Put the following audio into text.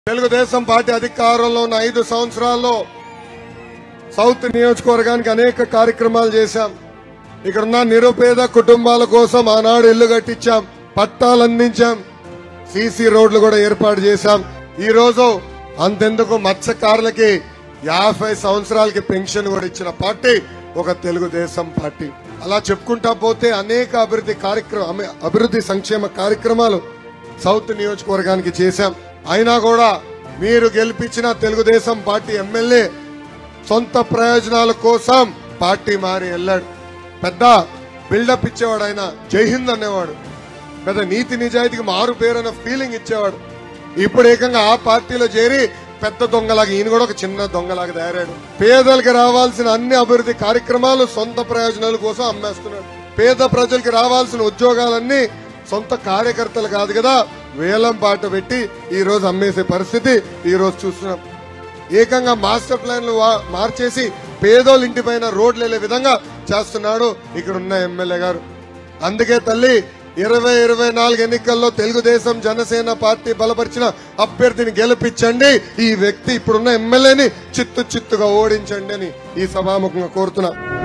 Telugu Desam party అధికారంలో ఉన్న 5 సంవత్సరాల్లో సౌత్ నియోజకవర్గానికి అనేక కార్యక్రమాలు చేశాం. ఇక్కడున్న నిరుపేద కుటుంబాల కోసం ఆనాడు ఇల్లు కట్టించాం, పట్టాలు అందించాం, సీసీ రోడ్లు కూడా ఏర్పాటు చేశాం. ఈ రోజు అంతెందుకు మత్స్యకారులకి 50 సంవత్సరాలకి పెన్షన్ కూడా ఇచ్చిన పార్టీ ఒక తెలుగుదేశం పార్టీ. అలా చెప్పుకుంటా పోతే అనేక అభివృద్ధి సంక్షేమ కార్యక్రమాలు సౌత్ నియోజకవర్గానికి చేశాం. అయినా కూడా మీరు గెలిపించిన తెలుగుదేశం పార్టీ ఎమ్మెల్యే సొంత ప్రయోజనాల కోసం పార్టీ మారి వెళ్ళాడు. పెద్ద బిల్డప్ ఇచ్చేవాడు, ఆయన జై హింద్ అనేవాడు, పెద్ద నీతి నిజాయితీకి మారు పేరైన ఫీలింగ్ ఇచ్చేవాడు. ఇప్పుడు ఏకంగా ఆ పార్టీలో చేరి పెద్ద దొంగలాగా ఈయన కూడా ఒక చిన్న దొంగలాగా తయారాడు. పేదలకు రావాల్సిన అన్ని అభివృద్ధి కార్యక్రమాలు సొంత ప్రయోజనాల కోసం అమ్మేస్తున్నాడు. పేద ప్రజలకు రావాల్సిన ఉద్యోగాలన్నీ సొంత కార్యకర్తలు కాదు కదా, వేలం పాట పెట్టి ఈ రోజు అమ్మేసే పరిస్థితి ఈ రోజు చూస్తున్నాం. ఏకంగా మాస్టర్ ప్లాన్లు మార్చేసి పేదోళ్ళ ఇంటి పైన రోడ్లు వెళ్లే విధంగా చేస్తున్నాడు ఇక్కడున్న ఎమ్మెల్యే గారు. అందుకే తల్లి 2024 ఎన్నికల్లో తెలుగుదేశం జనసేన పార్టీ బలపరిచిన అభ్యర్థిని గెలిపించండి, ఈ వ్యక్తి ఇప్పుడున్న ఎమ్మెల్యేని చిత్తుగా ఓడించండి అని ఈ సభాముఖంగా కోరుతున్నా.